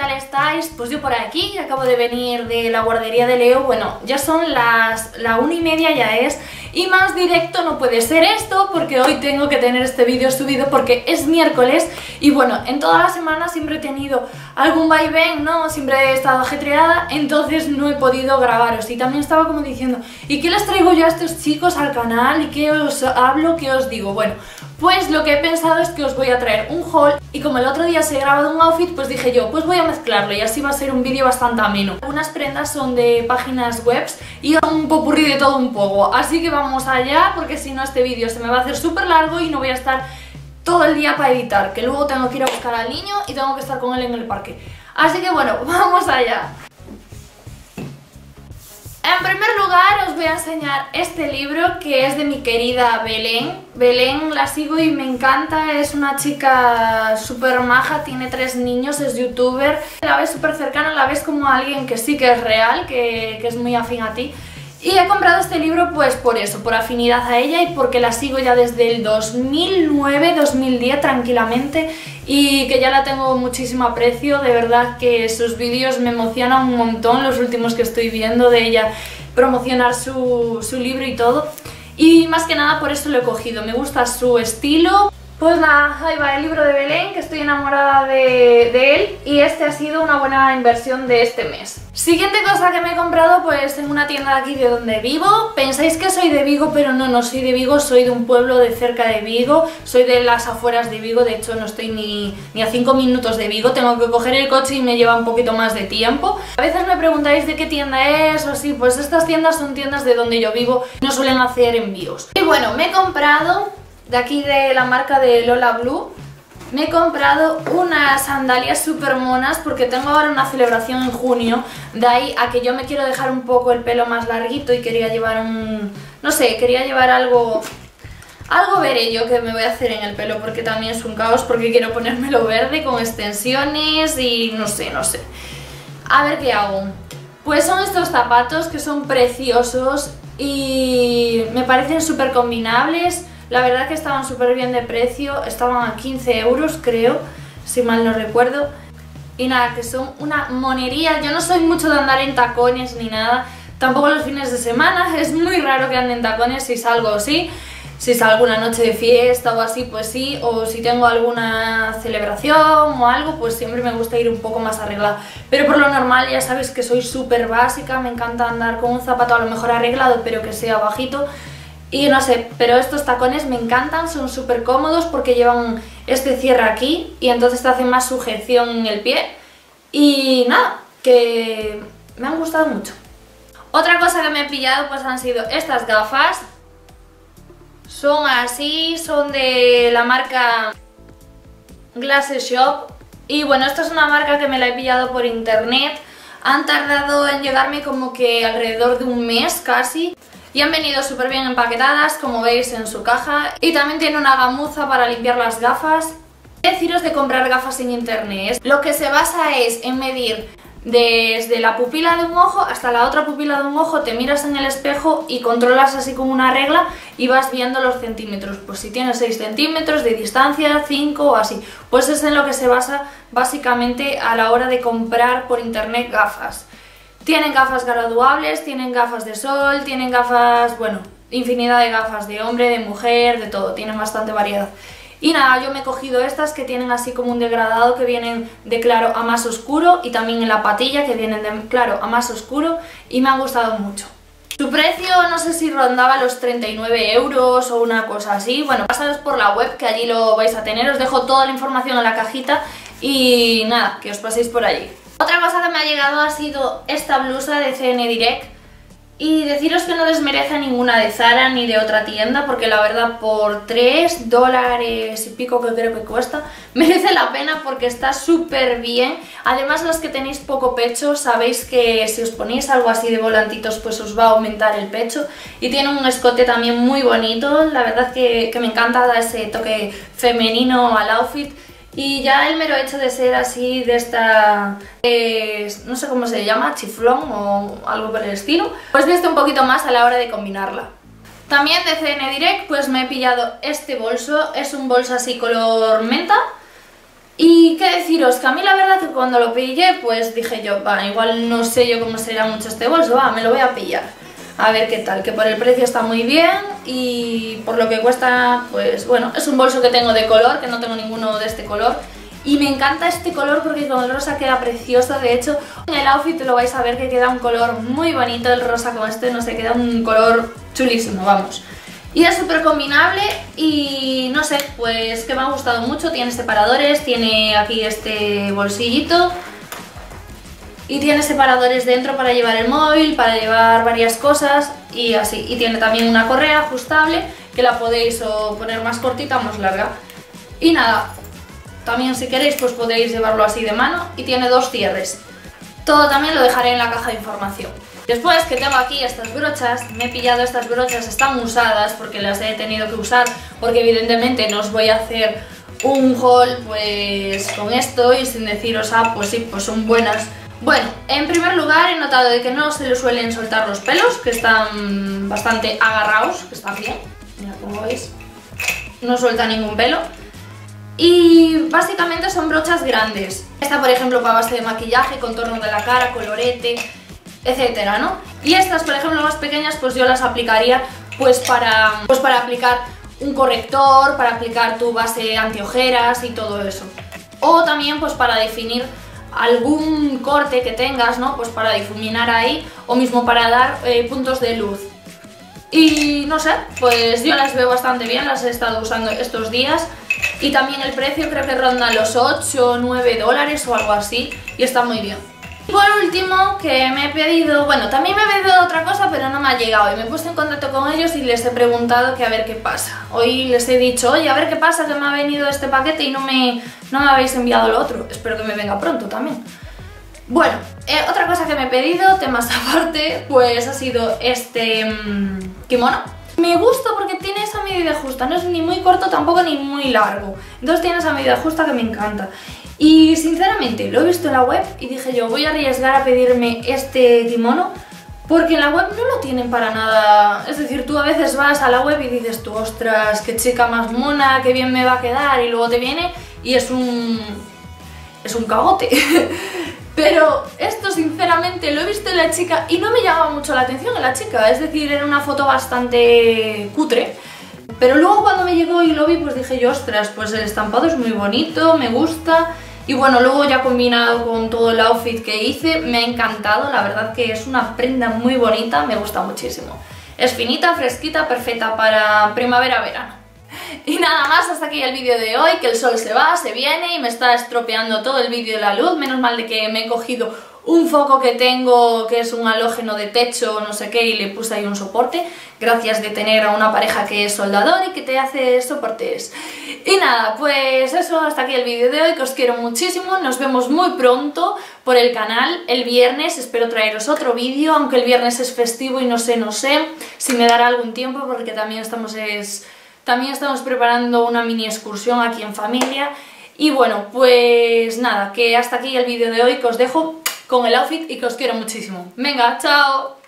tal estáis? Pues yo por aquí, acabo de venir de la guardería de Leo. Bueno, ya son la 1:30 ya es, y más directo no puede ser esto, porque hoy tengo que tener este vídeo subido porque es miércoles. Y bueno, en toda la semana siempre he tenido algún vaivén, ¿no? Siempre he estado ajetreada, entonces no he podido grabaros. Y también estaba como diciendo, ¿y qué les traigo yo a estos chicos al canal? ¿Y qué os hablo? ¿Qué os digo? Bueno, pues lo que he pensado es que os voy a traer un haul, y como el otro día se he grabado un outfit, pues dije yo, pues voy a mezclarlo y así va a ser un vídeo bastante ameno. Algunas prendas son de páginas web y un popurrí de todo un poco, así que vamos allá, porque si no este vídeo se me va a hacer súper largo y no voy a estar todo el día para editar, que luego tengo que ir a buscar al niño y tengo que estar con él en el parque. Así que bueno, vamos allá. En primer lugar os voy a enseñar este libro que es de mi querida Belén. Belén la sigo y me encanta, es una chica súper maja, tiene 3 niños, es youtuber. La ves súper cercana, la ves como alguien que sí que es real, que es muy afín a ti. Y he comprado este libro pues por eso, por afinidad a ella y porque la sigo ya desde el 2009-2010 tranquilamente, y que ya la tengo muchísimo aprecio. De verdad que sus vídeos me emocionan un montón, los últimos que estoy viendo de ella promocionar su libro y todo. Y más que nada por eso lo he cogido, me gusta su estilo. Pues nada, ahí va el libro de Belén, que estoy enamorada de él, y este ha sido una buena inversión de este mes. Siguiente cosa que me he comprado, pues en una tienda de aquí de donde vivo. Pensáis que soy de Vigo, pero no soy de Vigo, soy de un pueblo de cerca de Vigo, soy de las afueras de Vigo, de hecho no estoy ni a 5 minutos de Vigo, tengo que coger el coche y me lleva un poquito más de tiempo. A veces me preguntáis de qué tienda es o así, pues estas tiendas son tiendas de donde yo vivo, no suelen hacer envíos. Y bueno, me he comprado, de aquí de la marca de Lola Blue, me he comprado unas sandalias súper monas porque tengo ahora una celebración en junio, de ahí a que yo me quiero dejar un poco el pelo más larguito y quería llevar no sé, quería llevar algo veré yo que me voy a hacer en el pelo, porque también es un caos, porque quiero ponérmelo verde con extensiones y no sé. A ver qué hago. Pues son estos zapatos que son preciosos y me parecen súper combinables. La verdad que estaban súper bien de precio, estaban a 15 euros creo, si mal no recuerdo. Y nada, que son una monería. Yo no soy mucho de andar en tacones ni nada, tampoco los fines de semana, es muy raro que ande en tacones. Si salgo o sí, si salgo una noche de fiesta o así, pues sí, o si tengo alguna celebración o algo, pues siempre me gusta ir un poco más arreglada. Pero por lo normal ya sabéis que soy súper básica, me encanta andar con un zapato a lo mejor arreglado, pero que sea bajito. Y no sé, pero estos tacones me encantan, son súper cómodos porque llevan este cierre aquí y entonces te hacen más sujeción en el pie. Y nada, que me han gustado mucho. Otra cosa que me he pillado pues han sido estas gafas. Son así, son de la marca Glasses Shop. Y bueno, esta es una marca que me la he pillado por internet. Han tardado en llegarme como que alrededor de un mes casi. Y han venido súper bien empaquetadas, como veis en su caja. Y también tiene una gamuza para limpiar las gafas. Deciros de comprar gafas en internet, lo que se basa es en medir desde la pupila de un ojo hasta la otra pupila de un ojo, te miras en el espejo y controlas así con una regla y vas viendo los centímetros. Pues si tienes 6 centímetros de distancia, 5 o así. Pues es en lo que se basa básicamente a la hora de comprar por internet gafas. Tienen gafas graduables, tienen gafas de sol, tienen gafas, bueno, infinidad de gafas de hombre, de mujer, de todo, tienen bastante variedad. Y nada, yo me he cogido estas que tienen así como un degradado, que vienen de claro a más oscuro, y también en la patilla que vienen de claro a más oscuro, y me han gustado mucho. Su precio no sé si rondaba los 39 euros o una cosa así. Bueno, pasaros por la web que allí lo vais a tener, os dejo toda la información en la cajita y nada, que os paséis por allí. Otra cosa que me ha llegado ha sido esta blusa de CN Direct, y deciros que no desmerece ninguna de Zara ni de otra tienda, porque la verdad por 3 dólares y pico que creo que cuesta, merece la pena porque está súper bien. Además, los que tenéis poco pecho sabéis que si os ponéis algo así de volantitos pues os va a aumentar el pecho, y tiene un escote también muy bonito. La verdad que me encanta, da ese toque femenino al outfit. Y ya el mero hecho de ser así, de esta, no sé cómo se llama, chiflón o algo por el estilo, pues viste un poquito más a la hora de combinarla. También de CN Direct pues me he pillado este bolso, es un bolso así color menta, Y qué deciros, que a mí la verdad que cuando lo pillé, pues dije yo, va, igual no sé yo cómo será mucho este bolso, va, me lo voy a pillar. A ver qué tal, que por el precio está muy bien y por lo que cuesta, pues bueno, es un bolso que tengo de color, que no tengo ninguno de este color. Y me encanta este color porque con el rosa queda precioso, de hecho en el outfit lo vais a ver que queda un color muy bonito, el rosa con este, no sé, queda un color chulísimo, vamos. Y es súper combinable y no sé, pues que me ha gustado mucho, tiene separadores, tiene aquí este bolsillito y tiene separadores dentro para llevar el móvil, para llevar varias cosas y así. Y tiene también una correa ajustable que la podéis o poner más cortita o más larga. Y nada, también si queréis pues podéis llevarlo así de mano y tiene 2 cierres. Todo también lo dejaré en la caja de información. Después que tengo aquí estas brochas, me he pillado estas brochas, están usadas porque las he tenido que usar porque evidentemente no os voy a hacer un haul pues con esto y sin deciros, ah, pues sí, pues son buenas. Bueno, en primer lugar he notado de que no se le suelen soltar los pelos, que están bastante agarrados, que están bien, mira como veis, no suelta ningún pelo. Y básicamente son brochas grandes. Esta por ejemplo para base de maquillaje, contorno de la cara, colorete, etcétera, ¿no? Y estas por ejemplo más pequeñas pues yo las aplicaría pues para aplicar un corrector, para aplicar tu base antiojeras y todo eso. O también pues para definir algún corte que tengas, ¿no? Pues para difuminar ahí o mismo para dar puntos de luz. Y no sé, pues yo las veo bastante bien, las he estado usando estos días. Y también el precio creo que ronda los 8 o 9 dólares o algo así y está muy bien. Y por último, que me he pedido, bueno, también me he pedido otra cosa pero no me ha llegado y me he puesto en contacto con ellos y les he preguntado que a ver qué pasa. Hoy les he dicho, oye, a ver qué pasa, que me ha venido este paquete y no me habéis enviado lo otro. Espero que me venga pronto también. Bueno, otra cosa que me he pedido, temas aparte, pues ha sido este kimono. Me gusta porque tiene esa medida justa, no es ni muy corto tampoco ni muy largo. Entonces tiene esa medida justa que me encanta. Y sinceramente lo he visto en la web y dije yo, voy a arriesgar a pedirme este kimono porque en la web no lo tienen para nada. Es decir, tú a veces vas a la web y dices tú, ostras, qué chica más mona, qué bien me va a quedar, y luego te viene y es un cagote. Pero esto sinceramente lo he visto en la chica y no me llamaba mucho la atención en la chica, es decir, era una foto bastante cutre. Pero luego cuando me llegó y lo vi pues dije yo, ostras, pues el estampado es muy bonito, me gusta. Y bueno, luego ya combinado con todo el outfit que hice, me ha encantado, la verdad que es una prenda muy bonita, me gusta muchísimo. Es finita, fresquita, perfecta para primavera-verano. Y nada más, hasta aquí el vídeo de hoy, que el sol se va, se viene y me está estropeando todo el vídeo de la luz. Menos mal de que me he cogido un foco que tengo, que es un halógeno de techo, no sé qué, y le puse ahí un soporte. Gracias de tener a una pareja que es soldador y que te hace soportes. Y nada, pues eso, hasta aquí el vídeo de hoy, que os quiero muchísimo. Nos vemos muy pronto por el canal, el viernes, espero traeros otro vídeo, aunque el viernes es festivo y no sé si me dará algún tiempo, porque también estamos preparando una mini excursión aquí en familia. Y bueno, pues nada, que hasta aquí el vídeo de hoy, que os dejo con el outfit y que os quiero muchísimo. Venga, chao.